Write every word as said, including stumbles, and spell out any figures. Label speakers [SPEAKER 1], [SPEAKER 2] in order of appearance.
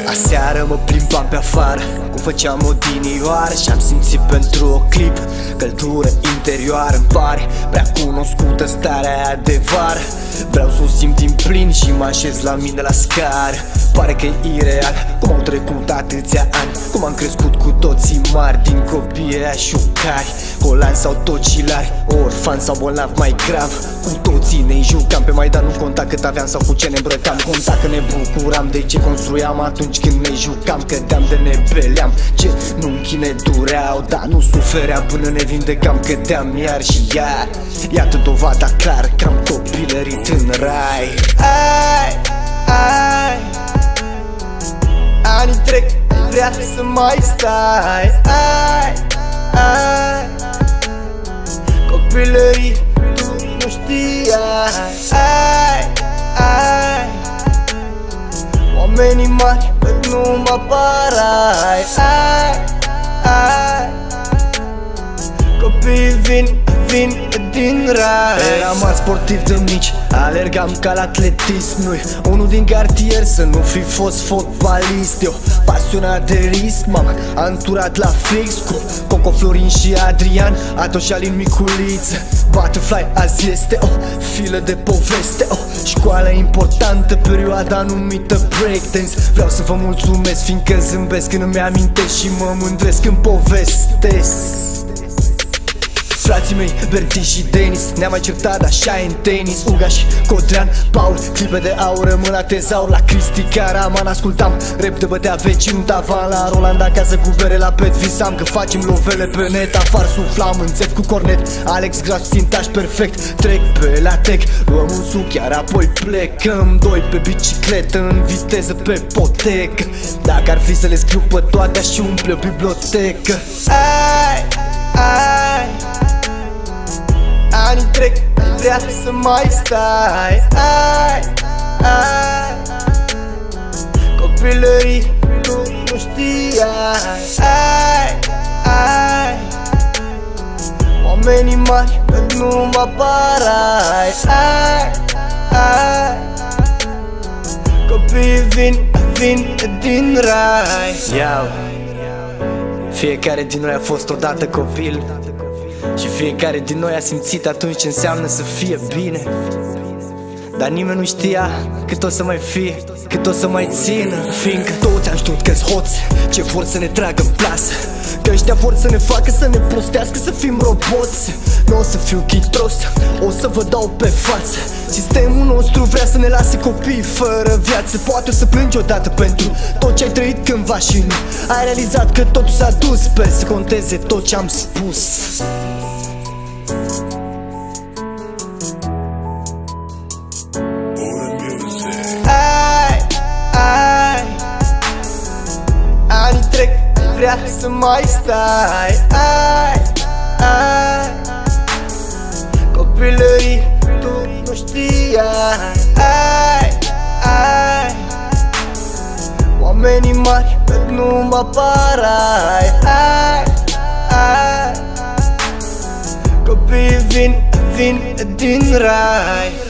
[SPEAKER 1] Aseară mă plimbam pe afară, cum făceam odinioară, și-am simțit pentru o clipă căldură interioară. Îmi pare prea cunoscută starea aia de vară. Vreau să o simt din plin și mă așez la mine la scară. Pare că e ireal cum au trecut atâția ani, cum am crescut cu toții mari, din copii aia șucari, colani sau tocilari, orfani sau bolnavi mai grav. Cu toții ne jucam pe Maidan, nu conta cât aveam sau cu ce ne îmbrăcam, conta că ne bucuram de ce construiam atunci când ne jucam. Cădeam de ne beleam, genunchii ne dureau, dar nu sufeream până ne vindecam. Cădeam iar și iar, iată dovada clară că am copilărit în rai. Ai, ai, anii trec, vrea să mai stai. Ai, ai, copilării tu nu știai. Ai, ai, oamenii mari că nu mă parai. Ai, ai, copiii vin, vin din rai. Eram alt sportiv de mici, alergam ca la atletism. Nu-i unul din cartier să nu fi fost fotbalist. Eu pasionat de risc, m-am anturat la fix cu Coco, Florin și Adrian, Ato și Alin Miculiță. Butterfly azi este o filă de poveste, o școală importantă, perioada numită breakdance. Vreau să vă mulțumesc fiindcă zâmbesc când îmi amintesc și mă mândresc când povestesc. Frații mei, Berti și Denis, ne-am mai certat așa în tenis. Uga și Codrean, Paul, clipe de aur, rămân la tezaur. La Cristi Caraman ascultam rap de bătea vecinul tavan. La Roland acasă cu bere la pet, visam că facem lovele pe net. Afar suflam înțep cu cornet, Alex Gras, țintaș perfect. Trec pe la tech, luăm un suc, iar apoi plecăm doi pe bicicletă în viteză pe potecă. Dacă ar fi să le scriu pe toate, aș umple o bibliotecă. Ai, ai, anii trec, vrea să mai stai. Ai, ai, copilării tu nu știai. Ai, ai, oamenii mari că nu mă parai. Ai, ai, copiii vin, vin din rai. Iau, fiecare din noi a fost odată copil și fiecare din noi a simțit atunci ce înseamnă să fie bine. Dar nimeni nu știa cât o să mai fie, cât o să mai țină. Fiindcă toți am știut că-s hoți, ce vor să ne tragă în plasă, că ăștia vor să ne facă să ne prostească, să fim roboți. Nu o să fiu chitros, o să vă dau pe față. Sistemul nostru vrea să ne lase copii fără viață. Poate o să plângi odată pentru tot ce ai trăit cândva și nu ai realizat că totul s-a dus. Sper să conteze tot ce am spus. Ai, ai, anii trec, vrea să mai stai. Ai, ai, copilării tu nu știai. Ai, ai, oamenii mari că nu mă parai. Ai, ai, copiii vin, vin din rai.